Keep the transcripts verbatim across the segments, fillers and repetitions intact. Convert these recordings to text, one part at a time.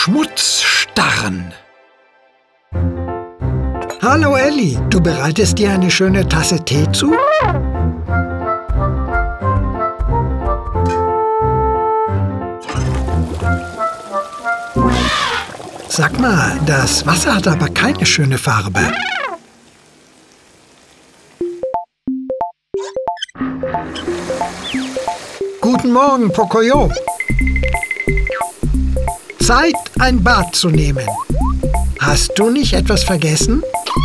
Schmutzstarren. Hallo Elli, du bereitest dir eine schöne Tasse Tee zu? Sag mal, das Wasser hat aber keine schöne Farbe. Guten Morgen, Pocoyo. Zeit, ein Bad zu nehmen. Hast du nicht etwas vergessen?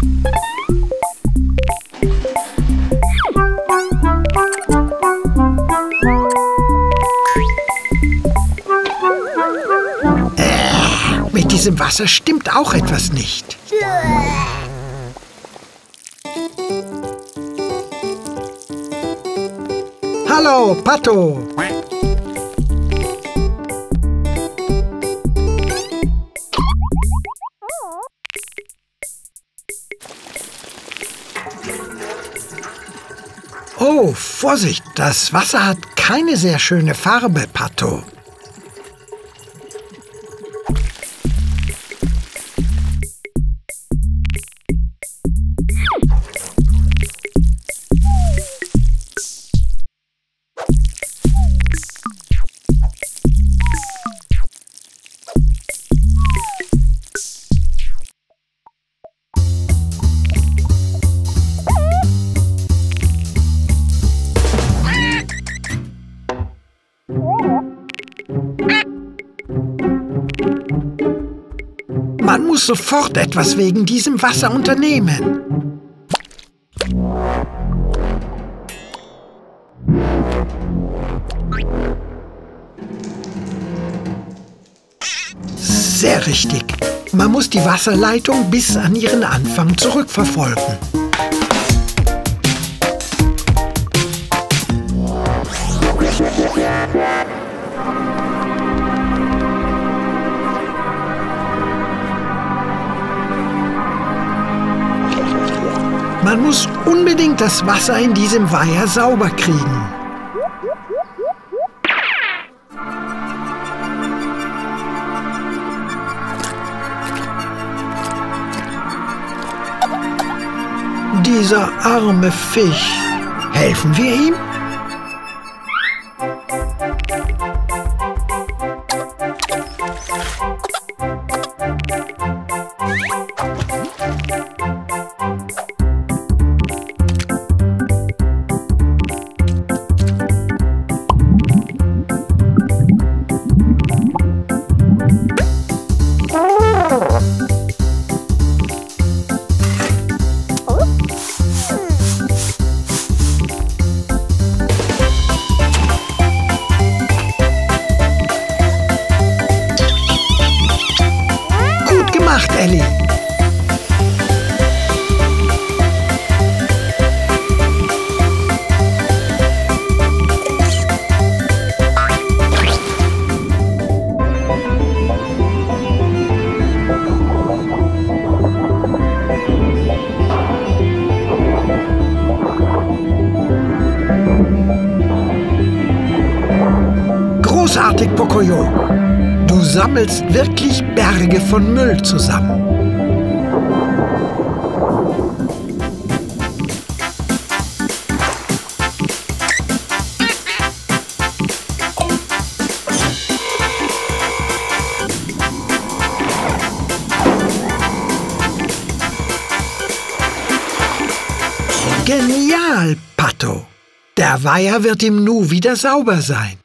Äh, mit diesem Wasser stimmt auch etwas nicht. Hallo, Pato. Oh, Vorsicht, das Wasser hat keine sehr schöne Farbe, Pato. Man muss sofort etwas wegen diesem Wasser unternehmen. Sehr richtig. Man muss die Wasserleitung bis an ihren Anfang zurückverfolgen. Man muss unbedingt das Wasser in diesem Weiher sauber kriegen. Dieser arme Fisch. Helfen wir ihm? Elli. Großartig, Pocoyo. Du sammelst wirklich Berge von Müll zusammen. Genial, Pato. Der Weiher wird im Nu wieder sauber sein.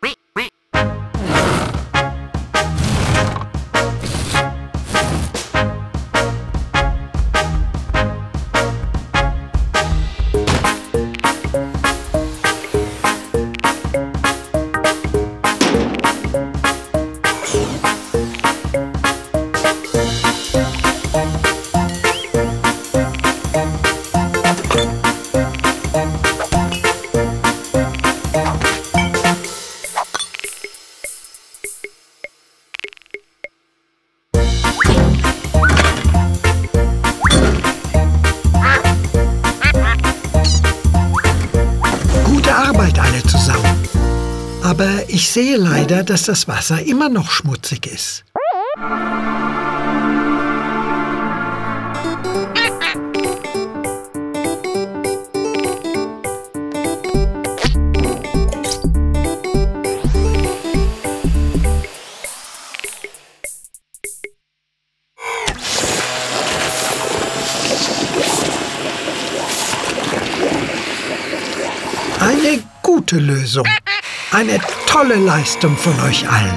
Aber ich sehe leider, dass das Wasser immer noch schmutzig ist. Eine gute Lösung. Eine tolle Leistung von euch allen.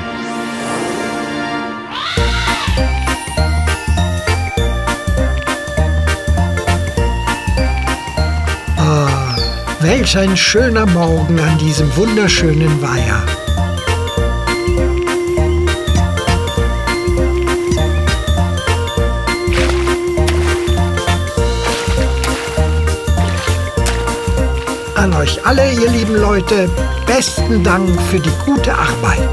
Ah, welch ein schöner Morgen an diesem wunderschönen Weiher. An euch alle, ihr lieben Leute, besten Dank für die gute Arbeit.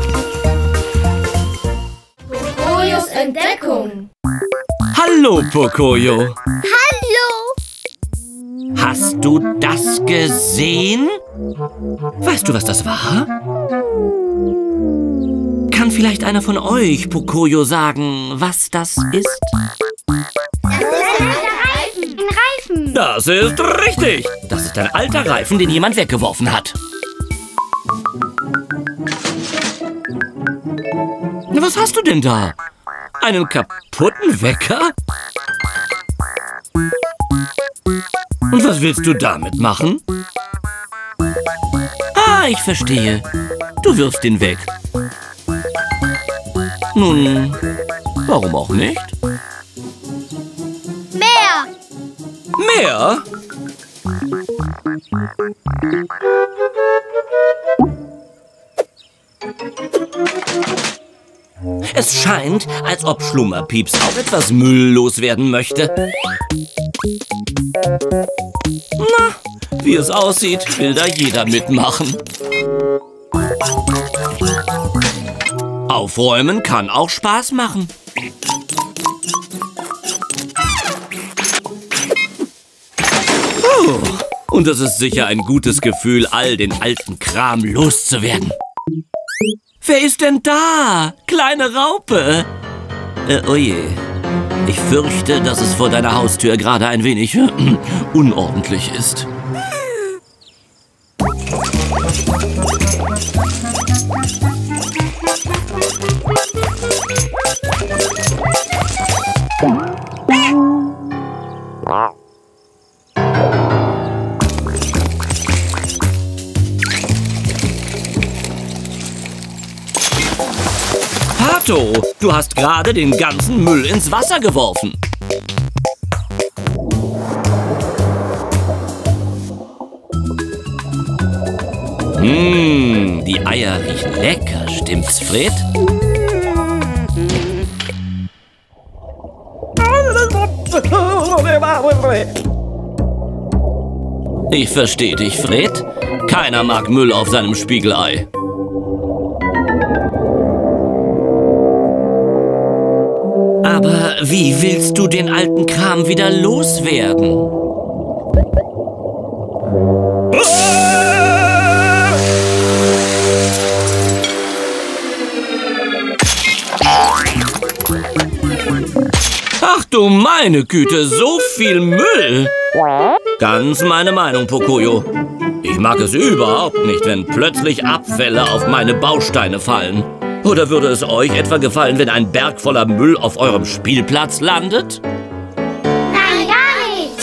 Pocoyos Entdeckung. Hallo, Pocoyo. Hallo. Hast du das gesehen? Weißt du, was das war? Kann vielleicht einer von euch, Pocoyo, sagen, was das ist? Das ist ein Reifen. Ein Reifen. Das ist richtig. Das ist ein alter Reifen, den jemand weggeworfen hat. Na, was hast du denn da? Einen kaputten Wecker? Und was willst du damit machen? Ah, ich verstehe. Du wirfst ihn weg. Nun, warum auch nicht? Mehr. Mehr? Es scheint, als ob Schlummerpieps auch etwas Müll loswerden möchte. Na, wie es aussieht, will da jeder mitmachen. Aufräumen kann auch Spaß machen. Oh, und es ist sicher ein gutes Gefühl, all den alten Kram loszuwerden. Wer ist denn da? Kleine Raupe. Äh, oje. Ich fürchte, dass es vor deiner Haustür gerade ein wenig äh, unordentlich ist. Pato, du hast gerade den ganzen Müll ins Wasser geworfen. Mmh, die Eier riechen lecker, stimmt's, Fred? Ich verstehe dich, Fred. Keiner mag Müll auf seinem Spiegelei. Aber wie willst du den alten Kram wieder loswerden? Ach du meine Güte, so viel Müll! Ganz meine Meinung, Pocoyo. Ich mag es überhaupt nicht, wenn plötzlich Abfälle auf meine Bausteine fallen. Oder würde es euch etwa gefallen, wenn ein Berg voller Müll auf eurem Spielplatz landet? Nein, gar nicht.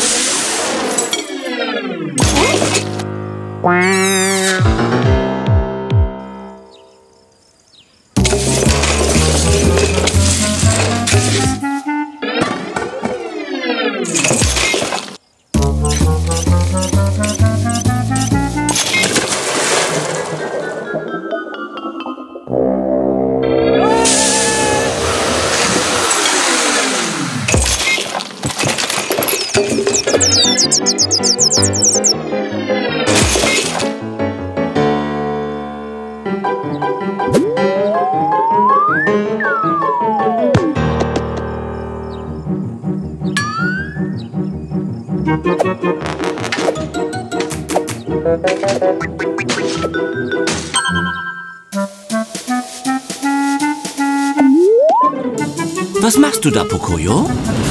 Was machst du da, Pocoyo?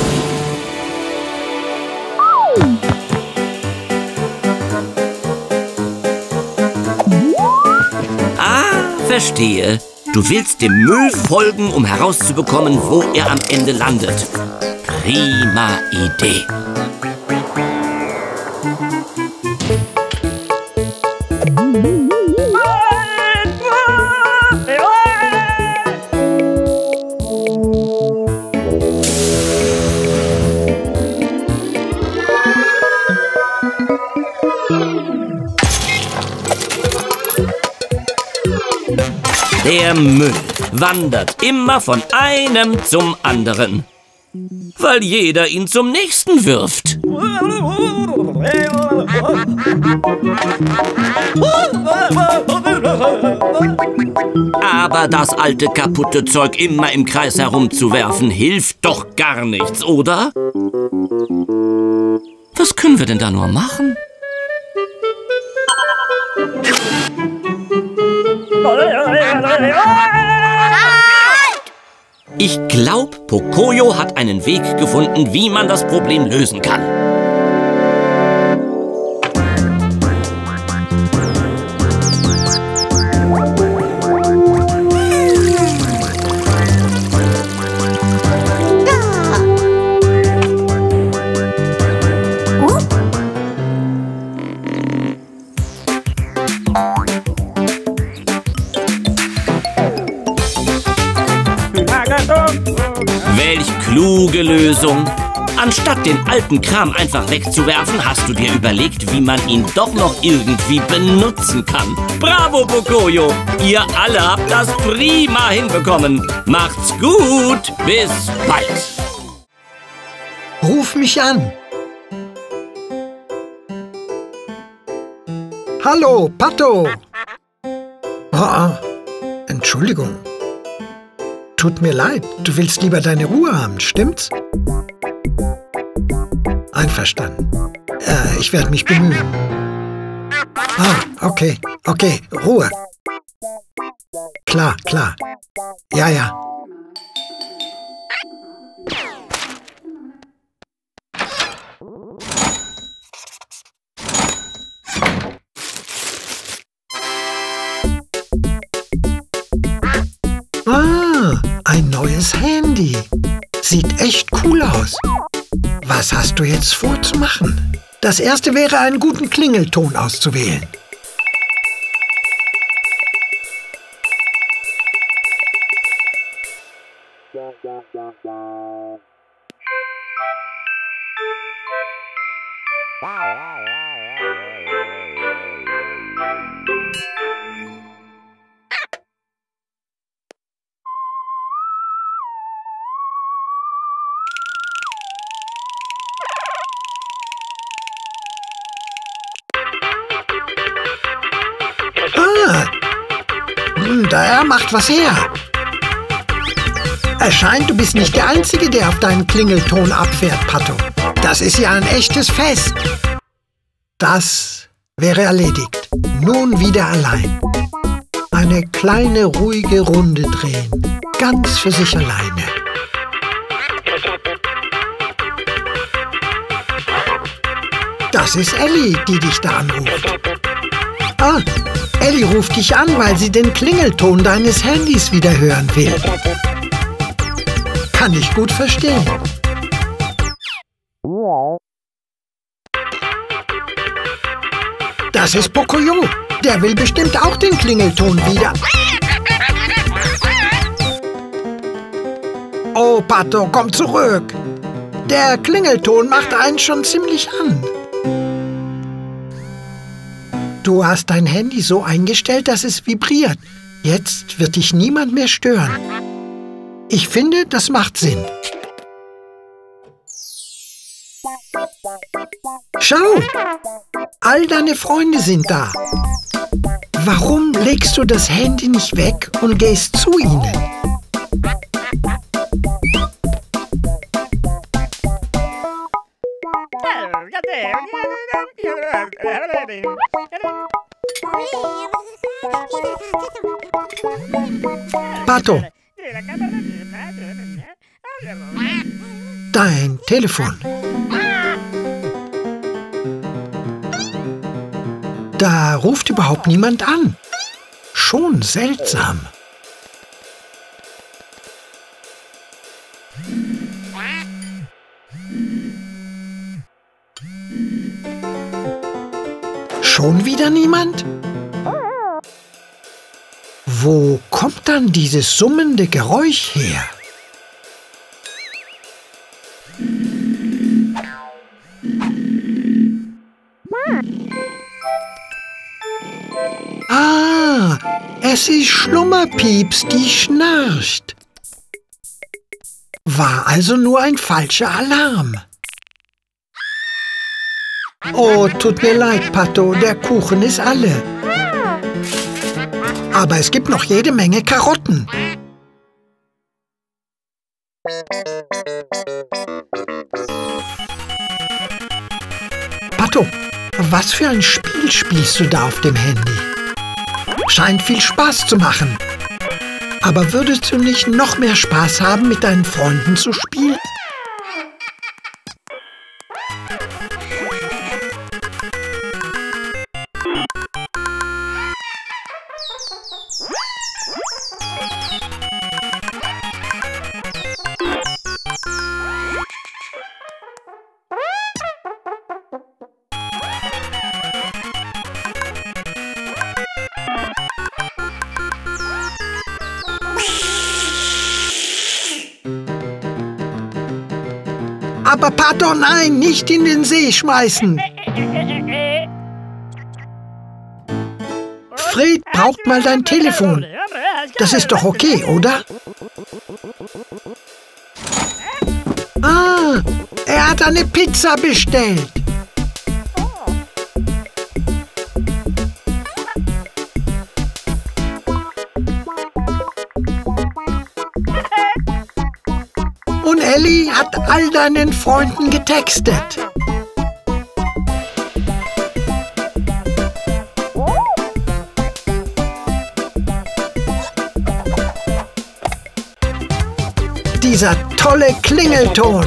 Ah, verstehe. Du willst dem Müll folgen, um herauszubekommen, wo er am Ende landet. Prima Idee. Der Müll wandert immer von einem zum anderen, weil jeder ihn zum nächsten wirft. Aber das alte kaputte Zeug immer im Kreis herumzuwerfen, hilft doch gar nichts, oder? Was können wir denn da nur machen? Ich glaube, Pocoyo hat einen Weg gefunden, wie man das Problem lösen kann. Welch kluge Lösung! Anstatt den alten Kram einfach wegzuwerfen, hast du dir überlegt, wie man ihn doch noch irgendwie benutzen kann. Bravo, Pocoyo! Ihr alle habt das prima hinbekommen. Macht's gut! Bis bald! Ruf mich an. Hallo, Pato! Oh, Entschuldigung. Tut mir leid, du willst lieber deine Ruhe haben, stimmt's? Einverstanden. Äh, ich werde mich bemühen. Ah, okay, okay, Ruhe. Klar, klar. Ja, ja. Ah, ein neues Handy. Sieht echt cool aus. Was hast du jetzt vor zu machen? Das erste wäre, einen guten Klingelton auszuwählen. Da macht was her. Es scheint, du bist nicht der Einzige, der auf deinen Klingelton abfährt, Pato. Das ist ja ein echtes Fest. Das wäre erledigt. Nun wieder allein. Eine kleine, ruhige Runde drehen. Ganz für sich alleine. Das ist Ellie, die dich da anruft. Ah, Ellie ruft dich an, weil sie den Klingelton deines Handys wieder hören will. Kann ich gut verstehen. Das ist Pocoyo. Der will bestimmt auch den Klingelton wieder. Oh, Pato, komm zurück. Der Klingelton macht einen schon ziemlich an. Du hast dein Handy so eingestellt, dass es vibriert. Jetzt wird dich niemand mehr stören. Ich finde, das macht Sinn. Schau! All deine Freunde sind da. Warum legst du das Handy nicht weg und gehst zu ihnen? Pato, Dein Telefon. Da ruft überhaupt niemand an. Schon seltsam. Schon wieder niemand? Wo kommt dann dieses summende Geräusch her? Ah, es ist Schlummerpieps, die schnarcht. War also nur ein falscher Alarm. Oh, tut mir leid, Pato, der Kuchen ist alle. Aber es gibt noch jede Menge Karotten. Pato, was für ein Spiel spielst du da auf dem Handy? Scheint viel Spaß zu machen. Aber würdest du nicht noch mehr Spaß haben, mit deinen Freunden zu spielen? Aber Pato, nein, nicht in den See schmeißen. Fred braucht mal dein Telefon. Das ist doch okay, oder? Ah, er hat eine Pizza bestellt. Und Ellie hat all deinen Freunden getextet. Dieser tolle Klingelton.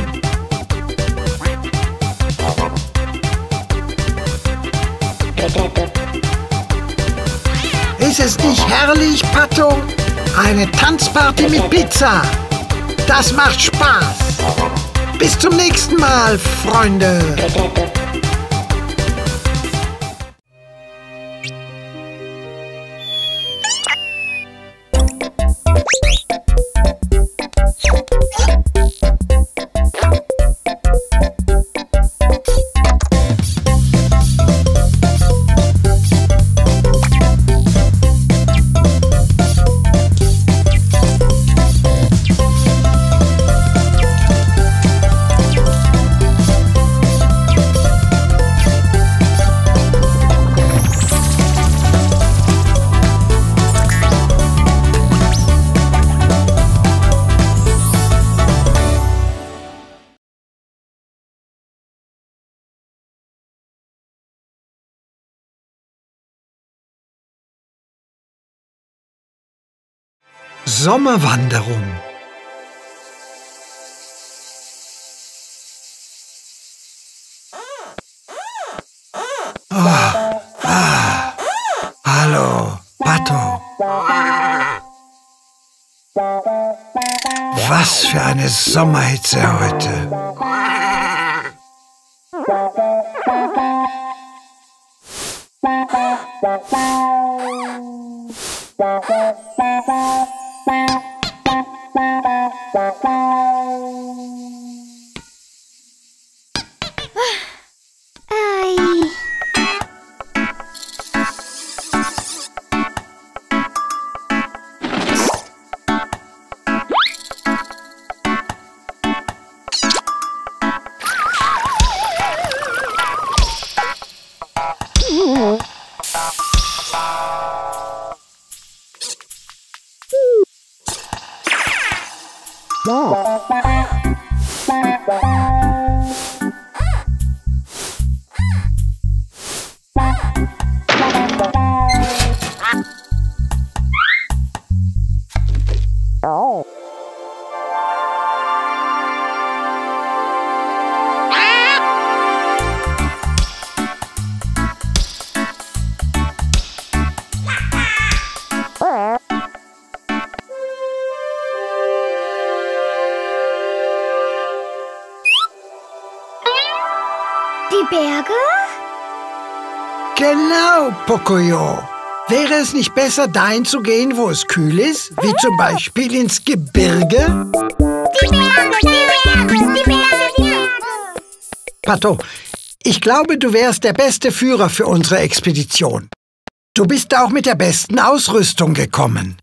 Ist es nicht herrlich, Pato? Eine Tanzparty mit Pizza. Das macht Spaß. Bis zum nächsten Mal, Freunde. Sommerwanderung. Oh, ah, hallo, Pato. Was für eine Sommerhitze heute. Wow. Berge? Genau, Pocoyo. Wäre es nicht besser, dahin zu gehen, wo es kühl ist? Wie zum Beispiel ins Gebirge? Die Berge, die Berge, die Berge, die Berge. Pato, ich glaube, du wärst der beste Führer für unsere Expedition. Du bist auch mit der besten Ausrüstung gekommen.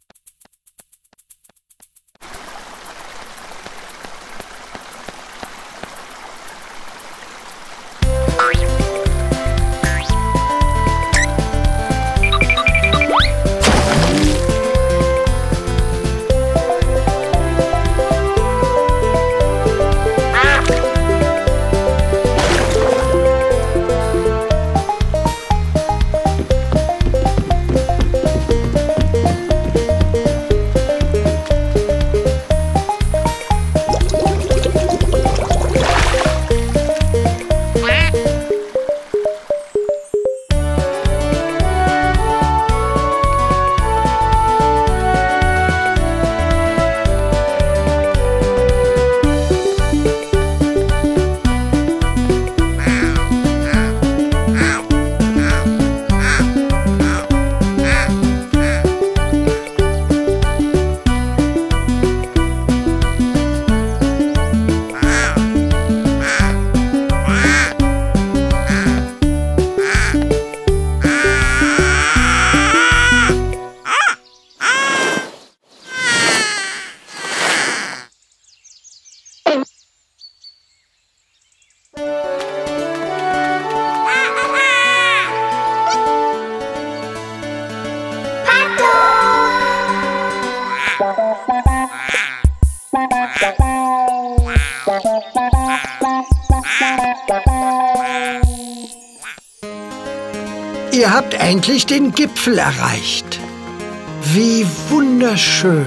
Ihr habt endlich den Gipfel erreicht. Wie wunderschön.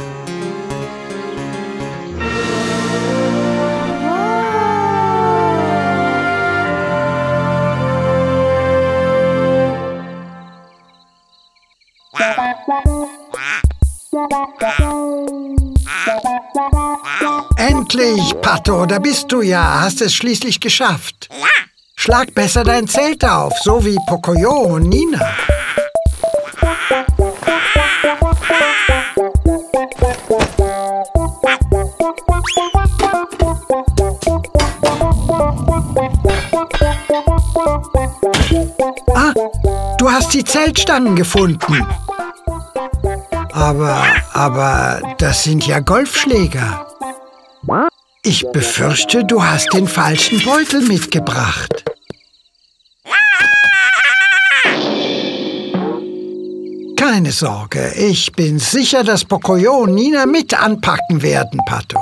Endlich, Pato, da bist du ja. Hast es schließlich geschafft. Schlag besser dein Zelt auf, so wie Pocoyo und Nina. Ah, du hast die Zeltstangen gefunden. Aber, aber, das sind ja Golfschläger. Ich befürchte, du hast den falschen Beutel mitgebracht. Keine Sorge, ich bin sicher, dass Pocoyo und Nina mit anpacken werden, Pato.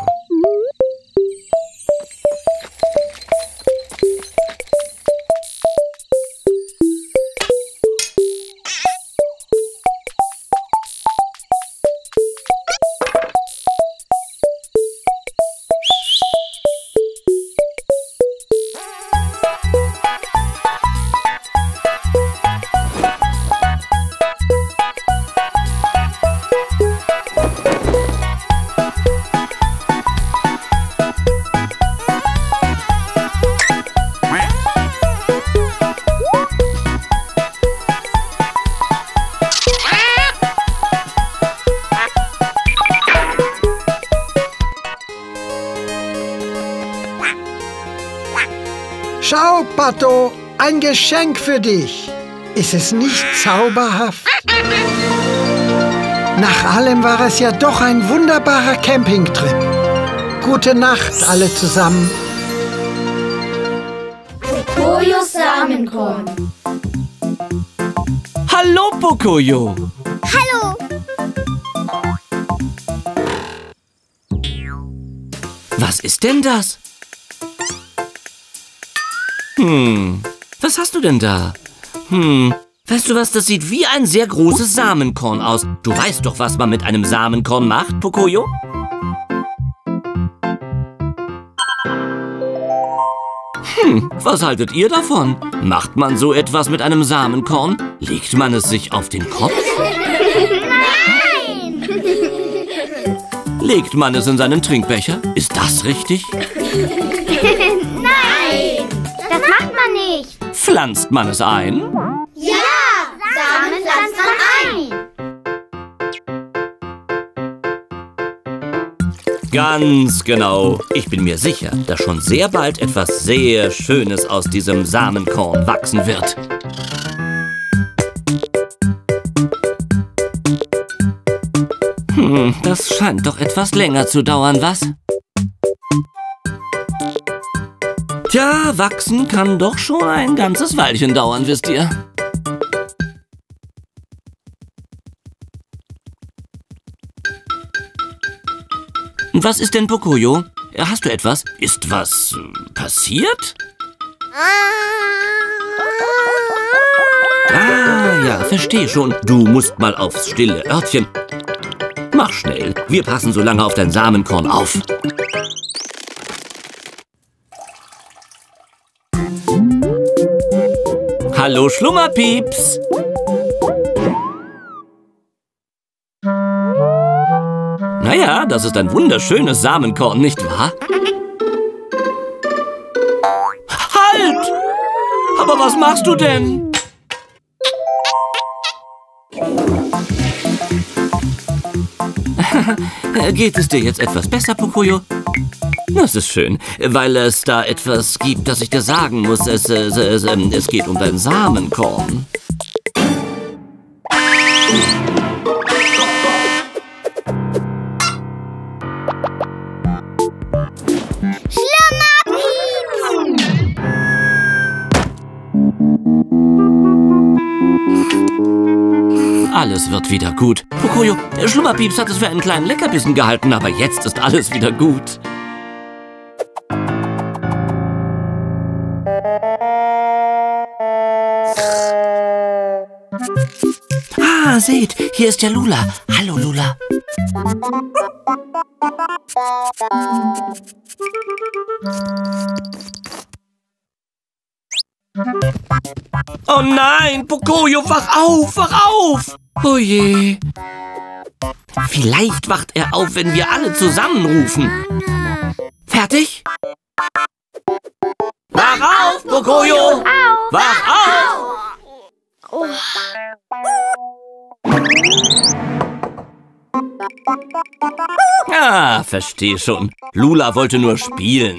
Schau, Pato, ein Geschenk für dich. Ist es nicht zauberhaft? Nach allem war es ja doch ein wunderbarer Campingtrip. Gute Nacht, alle zusammen. Pocoyos Samenkorn. Hallo, Pocoyo. Hallo. Was ist denn das? Hm, was hast du denn da? Hm, weißt du was, das sieht wie ein sehr großes Samenkorn aus. Du weißt doch, was man mit einem Samenkorn macht, Pocoyo? Hm, was haltet ihr davon? Macht man so etwas mit einem Samenkorn? Legt man es sich auf den Kopf? Nein! Legt man es in seinen Trinkbecher? Ist das richtig? Nein! Das macht man nicht. pflanzt man es ein? Ja, Samen pflanzt man ein. Ganz genau. Ich bin mir sicher, dass schon sehr bald etwas sehr Schönes aus diesem Samenkorn wachsen wird. Hm, das scheint doch etwas länger zu dauern, was? Tja, wachsen kann doch schon ein ganzes Weilchen dauern, wisst ihr. Was ist denn, Pocoyo? Hast du etwas? Ist was äh, passiert? Ah, ja, verstehe schon. Du musst mal aufs stille Örtchen. Mach schnell. Wir passen so lange auf dein Samenkorn auf. Hallo, Schlummerpieps. Naja, das ist ein wunderschönes Samenkorn, nicht wahr? Halt! Aber was machst du denn? Geht es dir jetzt etwas besser, Pocoyo? Das ist schön, weil es da etwas gibt, das ich dir sagen muss. Es, es, es, es geht um dein Samenkorn. Alles wird wieder gut. Pocoyo, Schlummerpieps hat es für einen kleinen Leckerbissen gehalten, aber jetzt ist alles wieder gut. Ah, seht, hier ist ja Lula. Hallo, Lula. Oh nein, Pocoyo, wach auf, wach auf! Oh je. Vielleicht wacht er auf, wenn wir alle zusammenrufen. Fertig? Wach auf, Pocoyo! Wach auf! Oh. Ah, verstehe schon. Lula wollte nur spielen.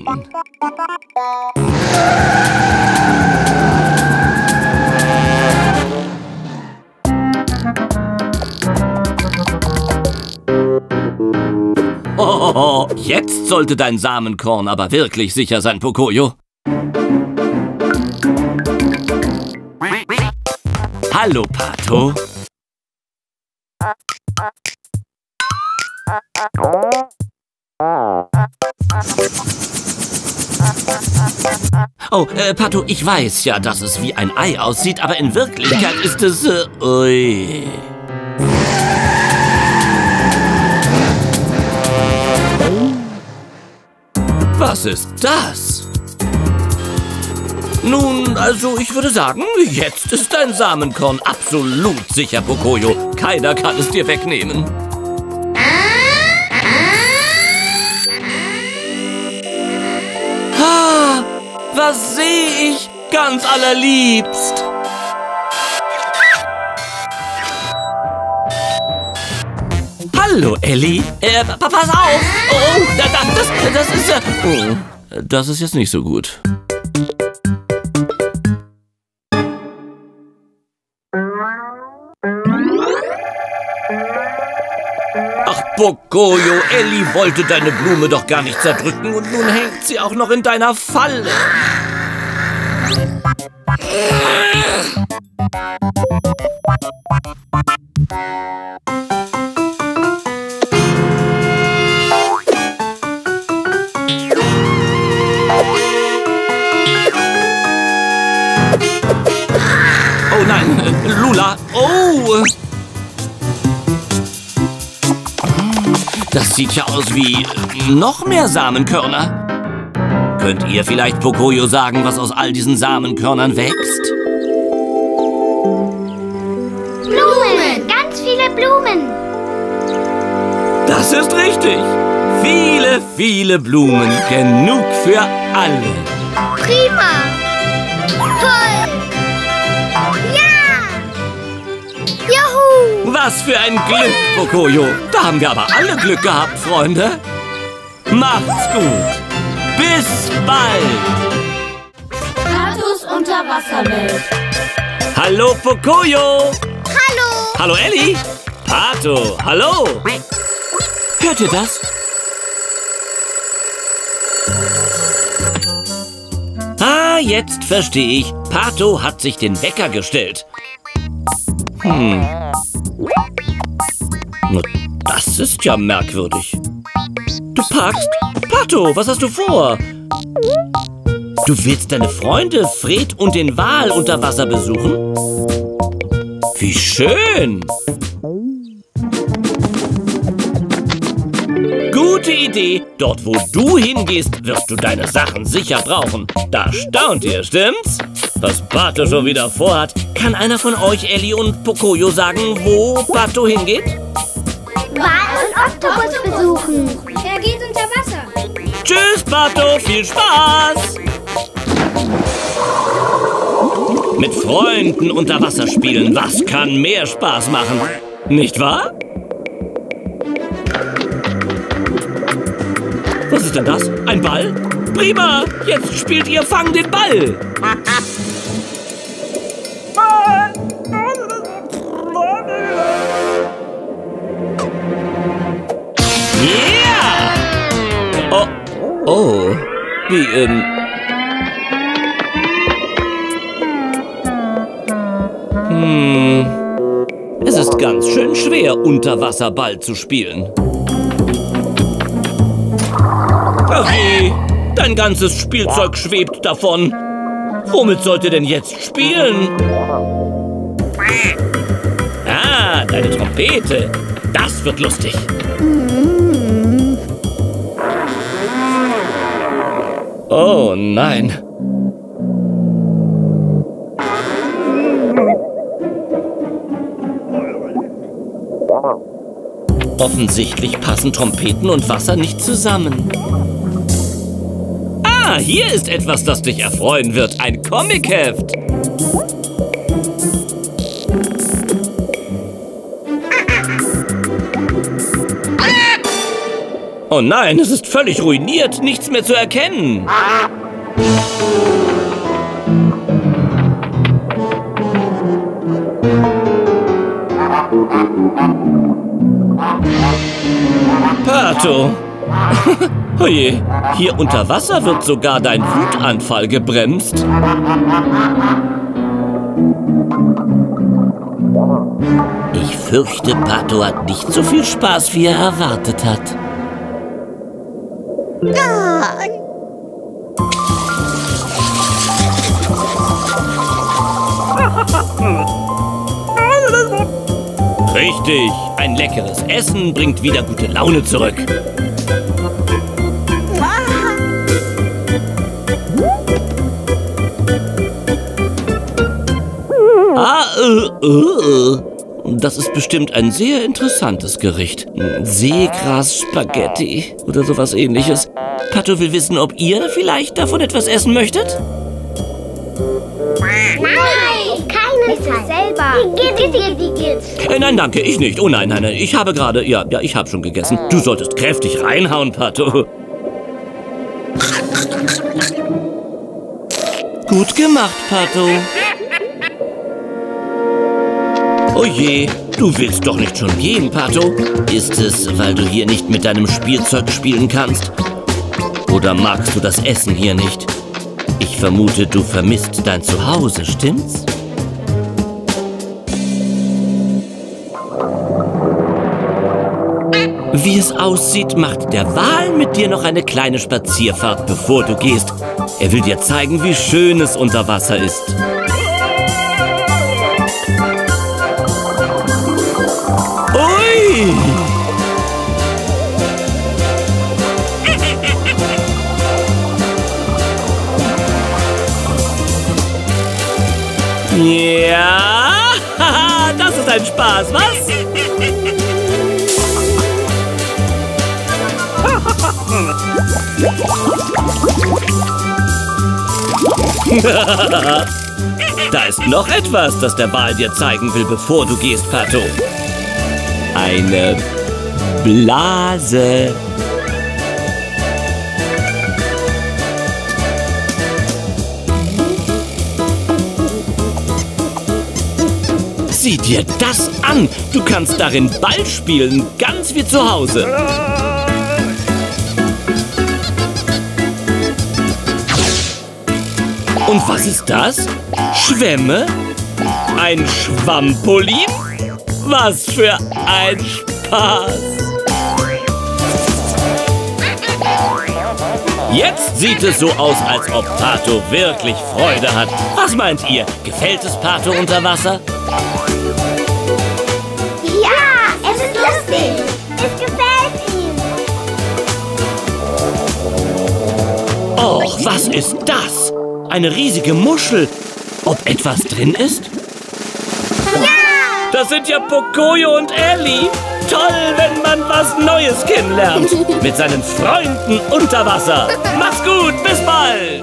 Oh, jetzt sollte dein Samenkorn aber wirklich sicher sein, Pocoyo. Hallo, Pato. Oh, äh, Pato, ich weiß ja, dass es wie ein Ei aussieht, aber in Wirklichkeit ist es... Äh, ui. Was ist das? Nun, also ich würde sagen, jetzt ist dein Samenkorn absolut sicher, Pocoyo. Keiner kann es dir wegnehmen. Ah, was sehe ich? Ganz allerliebst. Hallo, Ellie. Äh, pass auf. Oh, das, das, das ist... Äh, oh, das ist jetzt nicht so gut. Ach, Pocoyo, Ellie wollte deine Blume doch gar nicht zerdrücken und nun hängt sie auch noch in deiner Falle. Oh nein, Lula, oh! Das sieht ja aus wie noch mehr Samenkörner. Könnt ihr vielleicht Pocoyo sagen, was aus all diesen Samenkörnern wächst? Blumen, ganz viele Blumen. Das ist richtig. Viele, viele Blumen. Genug für alle. Prima. Toll. Was für ein Glück, Pocoyo. Da haben wir aber alle Glück gehabt, Freunde. Macht's gut. Bis bald. Patos Unterwasserwelt. Hallo, Pocoyo. Hallo. Hallo, Elli. Pato, hallo. Hört ihr das? Ah, jetzt verstehe ich. Pato hat sich den Wecker gestellt. Hm. Na, das ist ja merkwürdig. Du parkst? Pato, was hast du vor? Du willst deine Freunde Fred und den Wal unter Wasser besuchen? Wie schön! Gute Idee. Dort, wo du hingehst, wirst du deine Sachen sicher brauchen. Da staunt ihr, stimmt's? Was Pato schon wieder vorhat. Kann einer von euch, Elli und Pocoyo, sagen, wo Pato hingeht? Wal und Oktopus besuchen. Er geht unter Wasser. Tschüss, Pato. Viel Spaß. Mit Freunden unter Wasser spielen, was kann mehr Spaß machen? Nicht wahr? Was ist denn das? Ein Ball? Prima! Jetzt spielt ihr Fang den Ball! Ja! Oh, oh. Wie, ähm... Hm... Es ist ganz schön schwer, Unterwasserball zu spielen. Okay, dein ganzes Spielzeug schwebt davon. Womit sollt ihr denn jetzt spielen? Ah, deine Trompete. Das wird lustig. Oh nein. Offensichtlich passen Trompeten und Wasser nicht zusammen. Ah, hier ist etwas, das dich erfreuen wird. Ein Comicheft. Oh nein, es ist völlig ruiniert. Nichts mehr zu erkennen. Pato. Oje, hier unter Wasser wird sogar dein Wutanfall gebremst. Ich fürchte, Pato hat nicht so viel Spaß, wie er erwartet hat. Richtig, ein leckeres Essen bringt wieder gute Laune zurück. Ah, äh, äh. Das ist bestimmt ein sehr interessantes Gericht. Seegras-Spaghetti oder sowas Ähnliches. Pato will wissen, ob ihr vielleicht davon etwas essen möchtet? Nein, keine Zeit. Selber. Die geht, die geht. Äh, nein, danke, ich nicht. Oh nein, nein, nein, ich habe gerade, ja, ja, ich habe schon gegessen. Du solltest kräftig reinhauen, Pato. Gut gemacht, Pato. Oh je, du willst doch nicht schon gehen, Pato. Ist es, weil du hier nicht mit deinem Spielzeug spielen kannst? Oder magst du das Essen hier nicht? Ich vermute, du vermisst dein Zuhause, stimmt's? Wie es aussieht, macht der Wal mit dir noch eine kleine Spazierfahrt, bevor du gehst. Er will dir zeigen, wie schön es unter Wasser ist. Ui! Ja, das ist ein Spaß, was? Da ist noch etwas, das der Wal dir zeigen will, bevor du gehst, Pato. eine Blase. Sieh dir das an! Du kannst darin Ball spielen, ganz wie zu Hause. Und was ist das? Schwämme? Ein Schwampolin? Was für ein Spaß! Jetzt sieht es so aus, als ob Pato wirklich Freude hat. Was meint ihr? Gefällt es Pato unter Wasser? Ja, es ist lustig. Es gefällt ihm. Och, was ist das? Eine riesige Muschel. Ob etwas drin ist? Ja! Das sind ja Pocoyo und Ellie. Toll, wenn man was Neues kennenlernt. Mit seinen Freunden unter Wasser. Mach's gut, bis bald.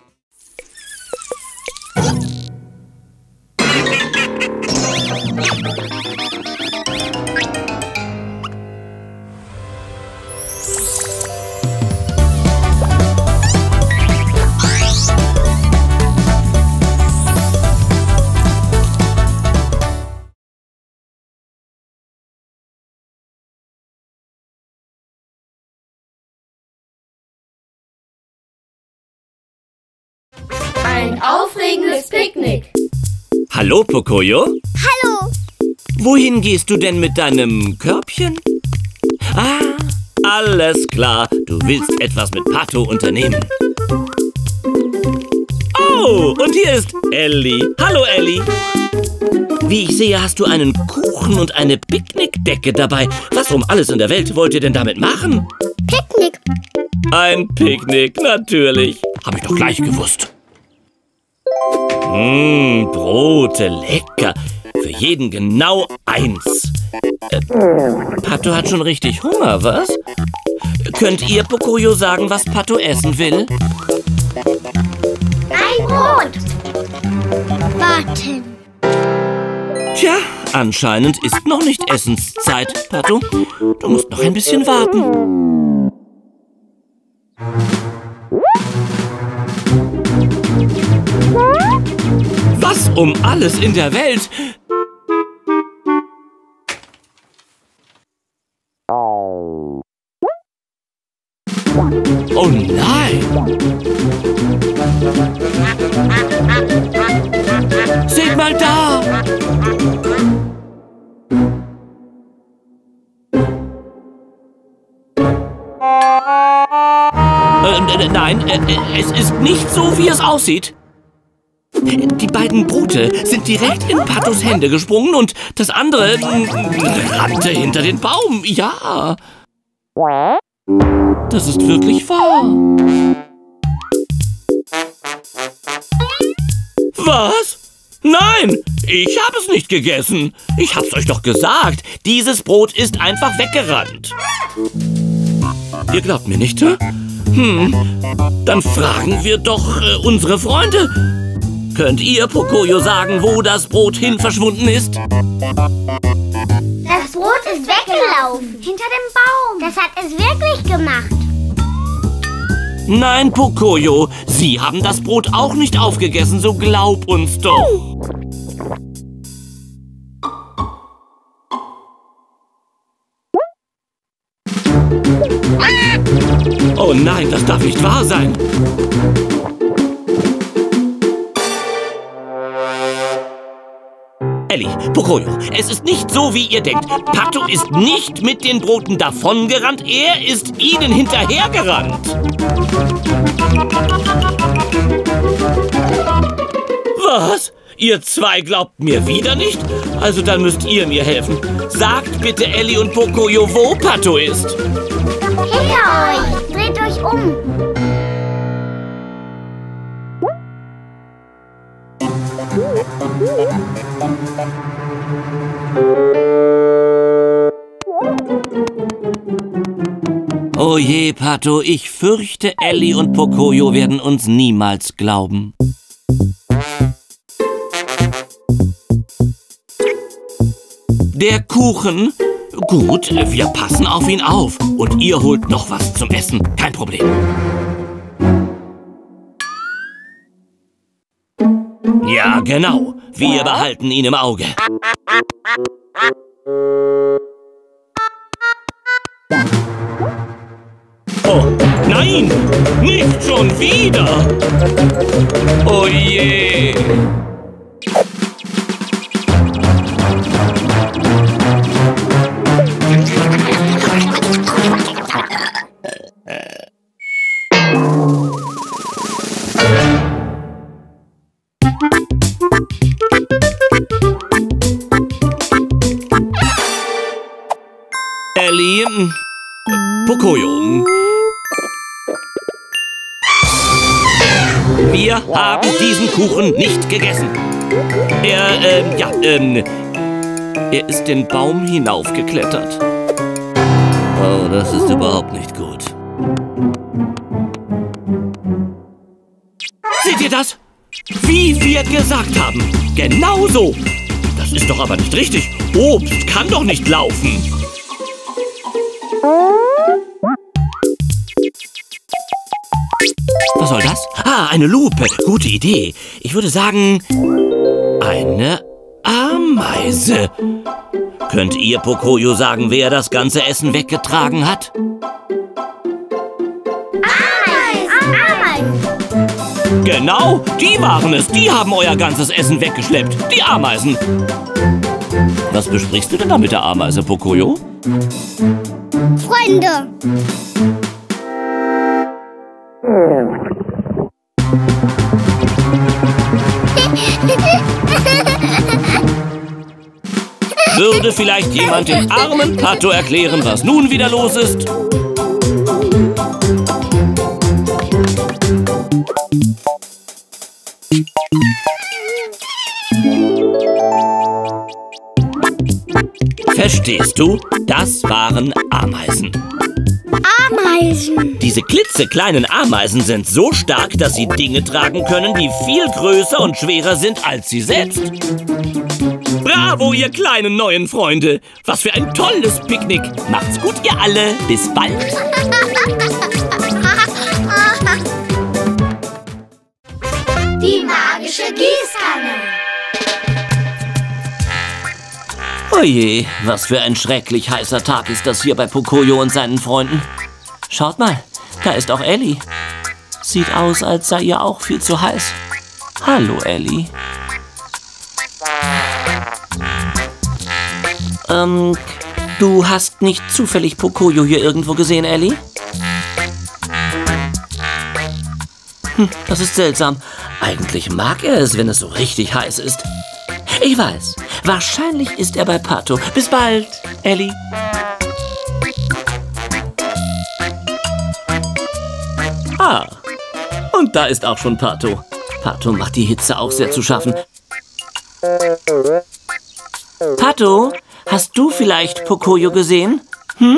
Ein aufregendes Picknick. Hallo, Pocoyo. Hallo. Wohin gehst du denn mit deinem Körbchen? Ah, alles klar. Du willst etwas mit Pato unternehmen. Oh, und hier ist Ellie. Hallo, Ellie. Wie ich sehe, hast du einen Kuchen und eine Picknickdecke dabei. Was um alles in der Welt wollt ihr denn damit machen? Picknick. Ein Picknick, natürlich. Hab ich doch gleich gewusst. Mmh, Brote, lecker. Für jeden genau eins. Äh, Pato hat schon richtig Hunger, was? Könnt ihr Pocoyo sagen, was Pato essen will? Ein Brot. Warten. Tja, anscheinend ist noch nicht Essenszeit, Pato. Du musst noch ein bisschen warten. Was um alles in der Welt? Oh nein! Seht mal da! Äh, nein, äh, es ist nicht so, wie es aussieht. Die beiden Brote sind direkt in Patos Hände gesprungen und das andere äh, rannte hinter den Baum. Ja. Das ist wirklich wahr. Was? Nein, ich habe es nicht gegessen. Ich hab's euch doch gesagt. Dieses Brot ist einfach weggerannt. Ihr glaubt mir nicht, hä? Hm, dann fragen wir doch äh, unsere Freunde. Könnt ihr Pocoyo sagen, wo das Brot hin verschwunden ist? Das Brot ist weggelaufen. Hinter dem Baum. Das hat es wirklich gemacht. Nein, Pocoyo, Sie haben das Brot auch nicht aufgegessen, so glaub uns doch. Oh nein, das darf nicht wahr sein. Ellie, Pocoyo, es ist nicht so, wie ihr denkt. Pato ist nicht mit den Broten davongerannt, er ist ihnen hinterhergerannt. Was? Ihr zwei glaubt mir wieder nicht? Also dann müsst ihr mir helfen. Sagt bitte Ellie und Pocoyo, wo Pato ist. Hinter euch. Dreht euch um. Oh je, Pato, ich fürchte, Ellie und Pocoyo werden uns niemals glauben. Der Kuchen, Gut, wir passen auf ihn auf. Und ihr holt noch was zum Essen. Kein Problem. Ja, genau. Wir behalten ihn im Auge. Oh, nein! Nicht schon wieder! Oh je! Ellie, Pocoyo. Wir haben diesen Kuchen nicht gegessen. Er, ähm, ja, ähm, er ist den Baum hinaufgeklettert. Oh, das ist überhaupt nicht gut. Seht ihr das? Wie wir gesagt haben. Genau so. Das ist doch aber nicht richtig. Obst kann doch nicht laufen. Was soll das? Ah, eine Lupe. Gute Idee. Ich würde sagen, eine Ameise. Könnt ihr Pocoyo sagen, wer das ganze Essen weggetragen hat? Ameisen! Ameisen! Genau, die waren es. Die haben euer ganzes Essen weggeschleppt. Die Ameisen. Was besprichst du denn da mit der Ameise, Pocoyo? Freunde! Würde vielleicht jemand dem armen Pato erklären, was nun wieder los ist? Verstehst du? Das waren Ameisen. Ameisen! Diese klitzekleinen Ameisen sind so stark, dass sie Dinge tragen können, die viel größer und schwerer sind als sie selbst. Bravo, ihr kleinen neuen Freunde! Was für ein tolles Picknick! Macht's gut, ihr alle! Bis bald! Die magische Gießkanne. Oje, was für ein schrecklich heißer Tag ist das hier bei Pocoyo und seinen Freunden. Schaut mal, da ist auch Ellie. Sieht aus, als sei ihr auch viel zu heiß. Hallo, Ellie. Ähm, du hast nicht zufällig Pocoyo hier irgendwo gesehen, Ellie? Hm, das ist seltsam. Eigentlich mag er es, wenn es so richtig heiß ist. Ich weiß, wahrscheinlich ist er bei Pato. Bis bald, Ellie. Ah, und da ist auch schon Pato. Pato macht die Hitze auch sehr zu schaffen. Pato, hast du vielleicht Pocoyo gesehen? Hm?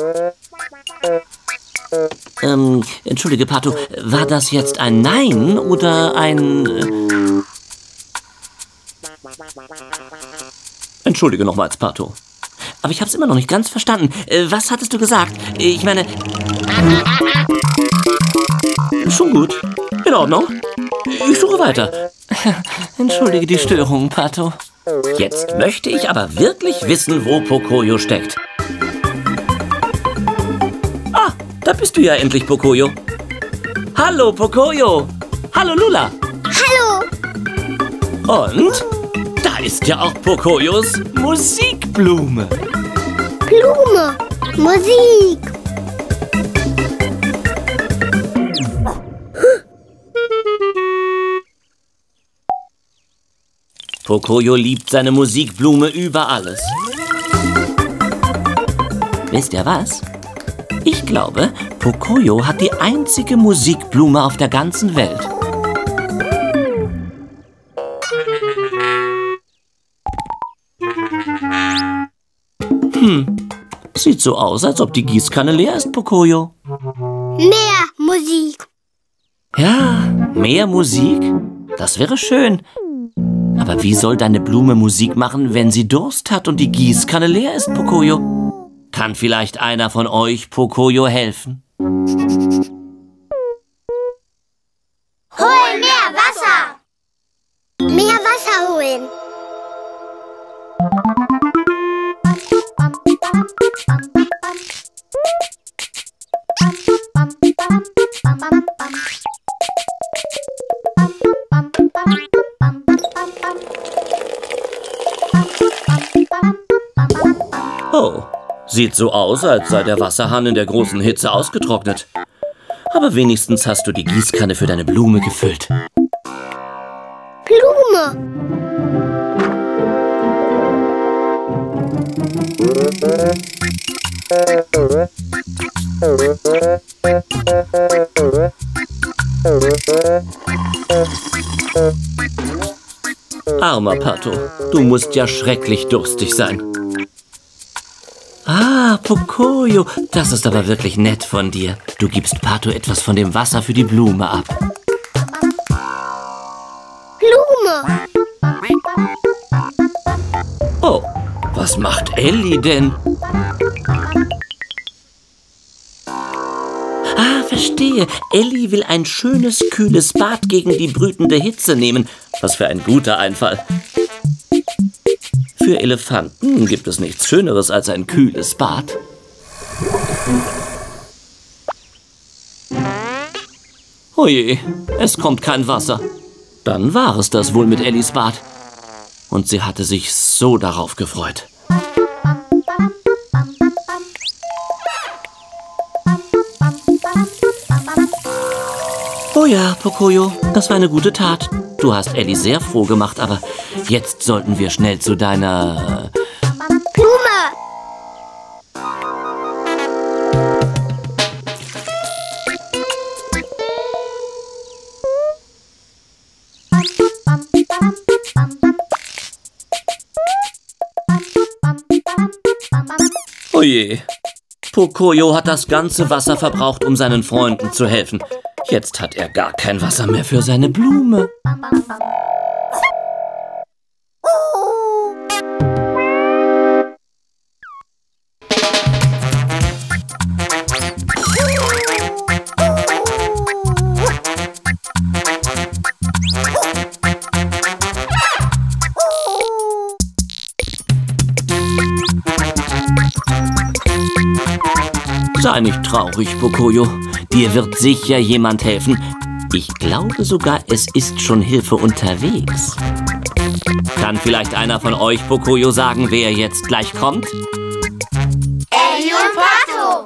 Ähm, entschuldige, Pato, war das jetzt ein Nein oder ein... Äh Entschuldige nochmals, Pato. Aber ich habe es immer noch nicht ganz verstanden. Äh, was hattest du gesagt? Ich meine... Schon gut. In Ordnung. Ich suche weiter. Entschuldige die Störung, Pato. Jetzt möchte ich aber wirklich wissen, wo Pocoyo steckt. Ah, da bist du ja endlich, Pocoyo. Hallo, Pocoyo. Hallo, Lula. Hallo! Und da ist ja auch Pocoyos Musikblume. Blume! Musik! Pocoyo liebt seine Musikblume über alles. Wisst ihr was? Ich glaube, Pocoyo hat die einzige Musikblume auf der ganzen Welt. Hm, sieht so aus, als ob die Gießkanne leer ist, Pocoyo. Mehr Musik! Ja, mehr Musik? Das wäre schön. Aber wie soll deine Blume Musik machen, wenn sie Durst hat und die Gießkanne leer ist, Pocoyo? Kann vielleicht einer von euch Pocoyo helfen? Hol mehr Wasser! Mehr Wasser holen! Oh, sieht so aus, als sei der Wasserhahn in der großen Hitze ausgetrocknet. Aber wenigstens hast du die Gießkanne für deine Blume gefüllt. Blume! Armer Pato, du musst ja schrecklich durstig sein. Ah, Pocoyo, das ist aber wirklich nett von dir. Du gibst Pato etwas von dem Wasser für die Blume ab. Blume! Oh, was macht Elli denn? Ah, verstehe. Elli will ein schönes, kühles Bad gegen die brütende Hitze nehmen. Was für ein guter Einfall. Für Elefanten gibt es nichts Schöneres als ein kühles Bad. Oje, es kommt kein Wasser. Dann war es das wohl mit Ellis Bad. Und sie hatte sich so darauf gefreut. Oh ja, Pocoyo, das war eine gute Tat. Du hast Elli sehr froh gemacht, aber jetzt sollten wir schnell zu deiner... Blume! Oje, Pocoyo hat das ganze Wasser verbraucht, um seinen Freunden zu helfen. Jetzt hat er gar kein Wasser mehr für seine Blume. Sei nicht traurig, Pocoyo. Dir wird sicher jemand helfen. Ich glaube sogar, es ist schon Hilfe unterwegs. Kann vielleicht einer von euch, Pocoyo, sagen, wer jetzt gleich kommt? Elli und Pato!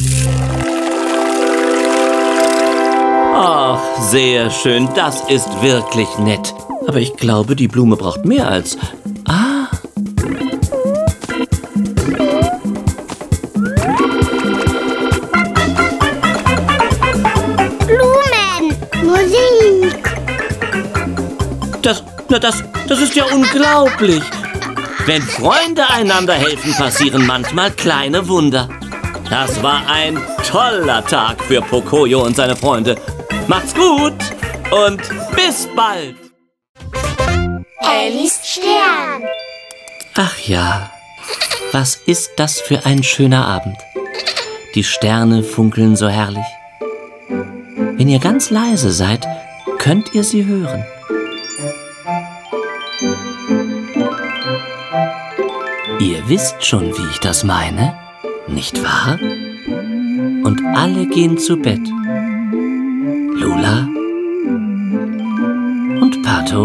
Ach, sehr schön. Das ist wirklich nett. Aber ich glaube, die Blume braucht mehr als... Ah... Musik! Das, na das, das ist ja unglaublich. Wenn Freunde einander helfen, passieren manchmal kleine Wunder. Das war ein toller Tag für Pocoyo und seine Freunde. Macht's gut und bis bald. Ellis Stern. Ach ja, was ist das für ein schöner Abend. Die Sterne funkeln so herrlich. Wenn ihr ganz leise seid, könnt ihr sie hören. Ihr wisst schon, wie ich das meine, nicht wahr? Und alle gehen zu Bett. Lula und Pato.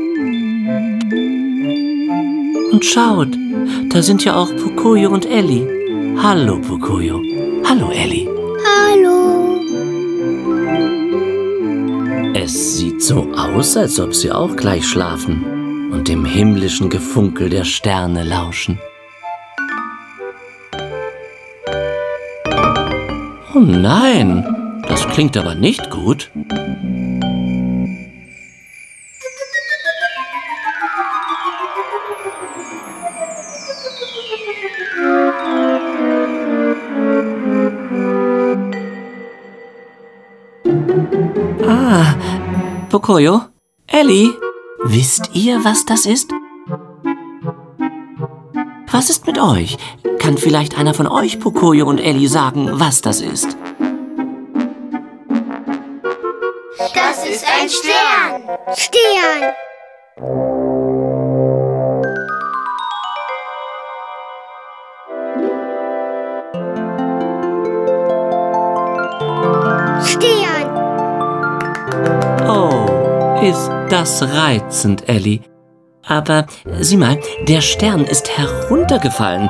Und schaut, da sind ja auch Pocoyo und Elli. Hallo, Pocoyo. Hallo, Elli. Hallo. Es sieht so aus, als ob sie auch gleich schlafen und dem himmlischen Gefunkel der Sterne lauschen. Oh nein, das klingt aber nicht gut. Ah, Pocoyo, Elli, wisst ihr, was das ist? Was ist mit euch? Kann vielleicht einer von euch, Pocoyo und Ellie, sagen, was das ist? Das ist ein Stern. Stern. Stern. Oh, ist das reizend, Ellie. Aber sieh mal, der Stern ist heruntergefallen.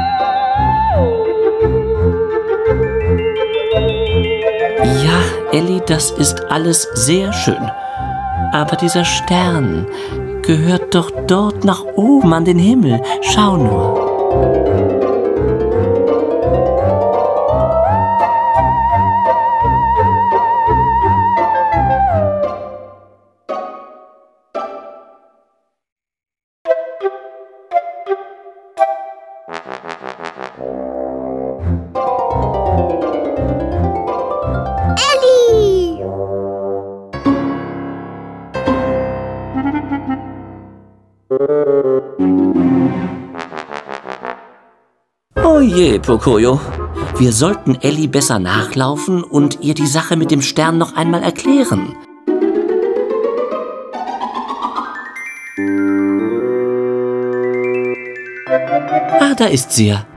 Ja, Ellie, das ist alles sehr schön. Aber dieser Stern gehört doch dort nach oben an den Himmel. Schau nur. Oh je, Pocoyo. Wir sollten Ellie besser nachlaufen und ihr die Sache mit dem Stern noch einmal erklären. Ah, da ist sie ja.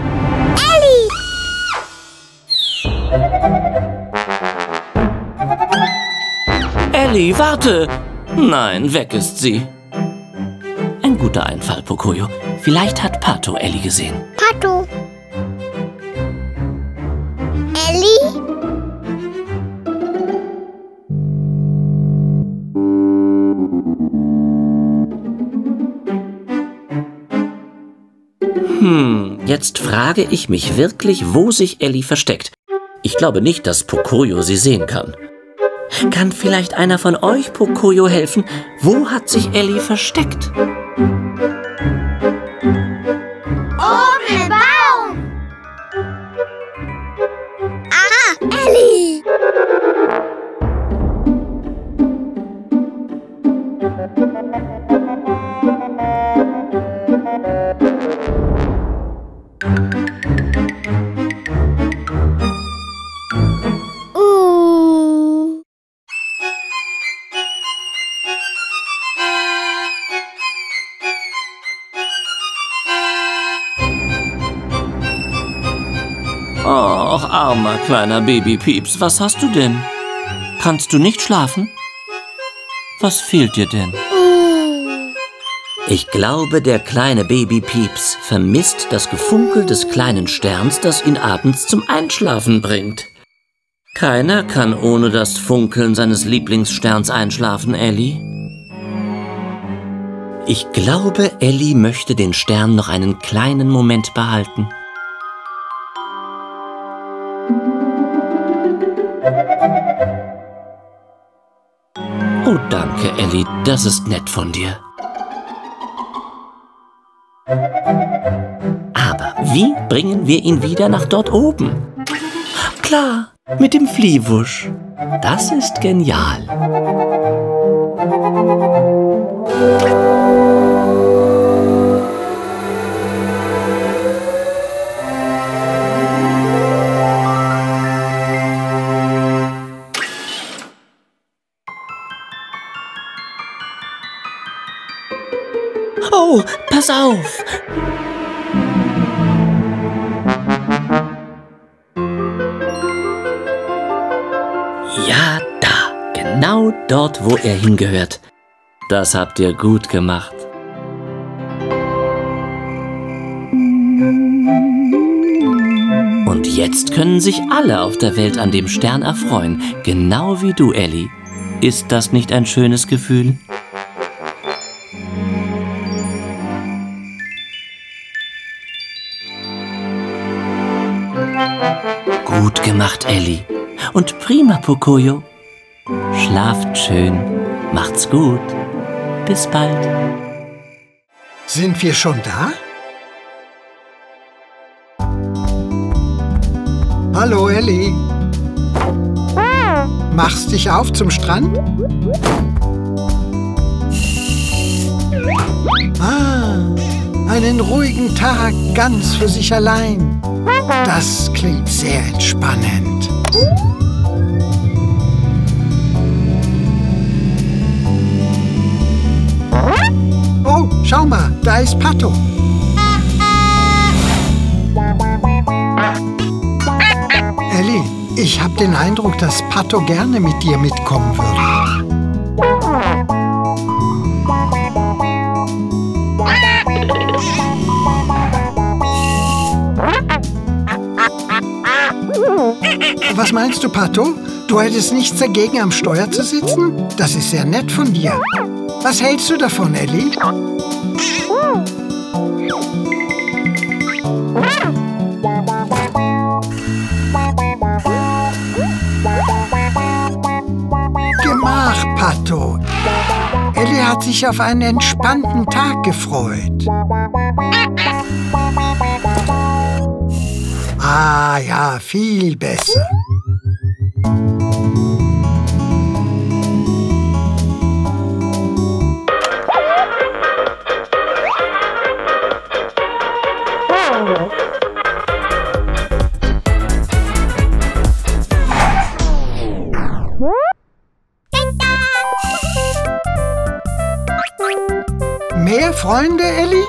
Ellie! Ellie, warte! Nein, weg ist sie. Ein guter Einfall, Pocoyo. Vielleicht hat Pato Ellie gesehen. Pato. Ellie? Hm, jetzt frage ich mich wirklich, wo sich Ellie versteckt. Ich glaube nicht, dass Pocoyo sie sehen kann. Kann vielleicht einer von euch Pocoyo helfen? Wo hat sich Ellie versteckt? Oben im Baum. Ah, Ellie! Uh. Och, armer kleiner Babypieps, was hast du denn? Kannst du nicht schlafen? Was fehlt dir denn? Uh. Ich glaube, der kleine Babypieps vermisst das Gefunkel des kleinen Sterns, das ihn abends zum Einschlafen bringt. Keiner kann ohne das Funkeln seines Lieblingssterns einschlafen, Ellie. Ich glaube, Ellie möchte den Stern noch einen kleinen Moment behalten. Oh, danke, Ellie. Das ist nett von dir. Aber wie bringen wir ihn wieder nach dort oben? Klar, mit dem Fliehwusch. Das ist genial. Oh, pass auf! Ja, da, genau dort, wo er hingehört. Das habt ihr gut gemacht. Und jetzt können sich alle auf der Welt an dem Stern erfreuen, genau wie du, Ellie. Ist das nicht ein schönes Gefühl? Gut gemacht, Ellie. Und prima, Pocoyo. Schlaft schön. Macht's gut. Bis bald. Sind wir schon da? Hallo, Ellie. Machst dich auf zum Strand? Ah, Einen ruhigen Tag ganz für sich allein. Das klingt sehr entspannend. Oh, schau mal, da ist Pato. Ellie, ich habe den Eindruck, dass Pato gerne mit dir mitkommen würde. Was meinst du, Pato? Du hättest nichts dagegen, am Steuer zu sitzen? Das ist sehr nett von dir. Was hältst du davon, Ellie? Gemach, Pato. Ellie hat sich auf einen entspannten Tag gefreut. Ah ja, viel besser. Mehr Freunde, Ellie?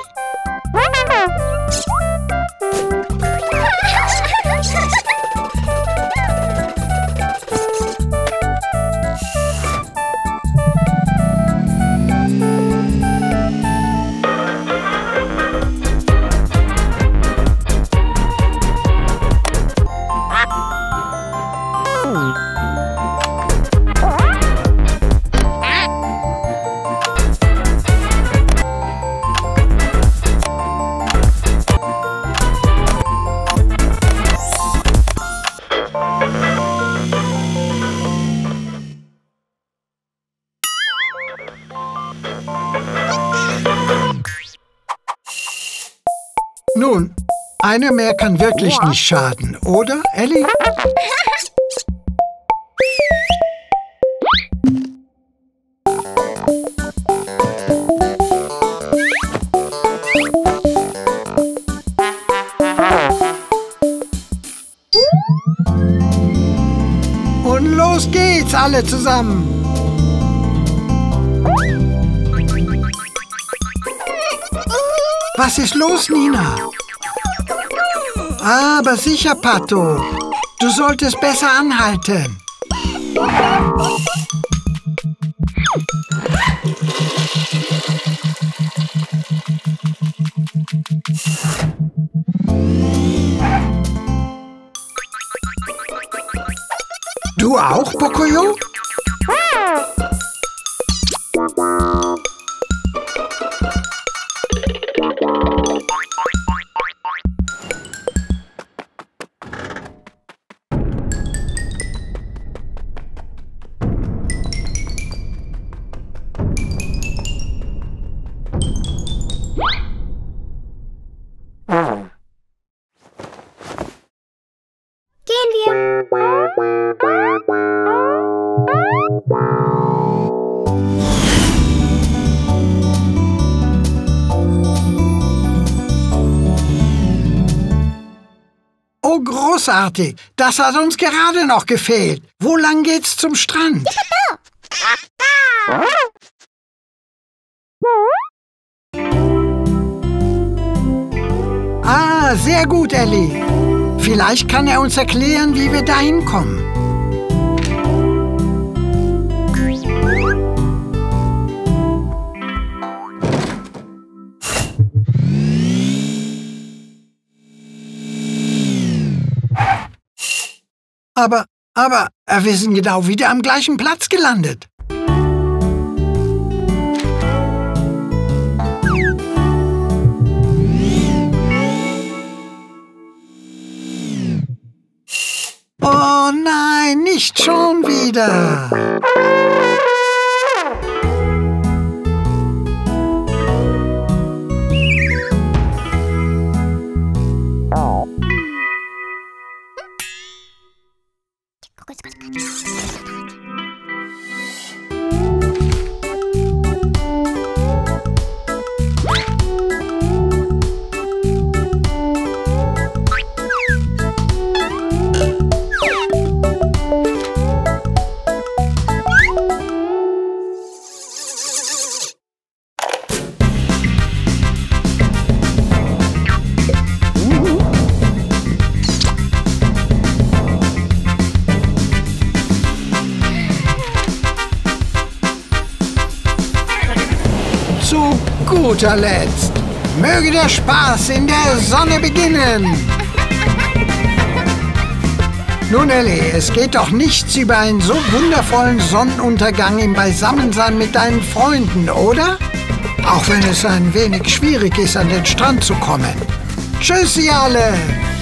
Nun, eine mehr kann wirklich nicht schaden, oder, Ellie? Und los geht's, alle zusammen! Was ist los, Nina? Aber sicher, Pato. Du solltest besser anhalten. Du auch, Pocoyo? Oh, großartig! Das hat uns gerade noch gefehlt. Wo lang geht's zum Strand? Ah, sehr gut, Ellie. Vielleicht kann er uns erklären, wie wir dahin kommen. Aber, aber, wir sind genau wieder am gleichen Platz gelandet. Oh nein, nicht schon wieder. Zu guter Letzt, möge der Spaß in der Sonne beginnen. Nun, Ellie, es geht doch nichts über einen so wundervollen Sonnenuntergang im Beisammensein mit deinen Freunden, oder? Auch wenn es ein wenig schwierig ist, an den Strand zu kommen. Tschüss, ihr alle!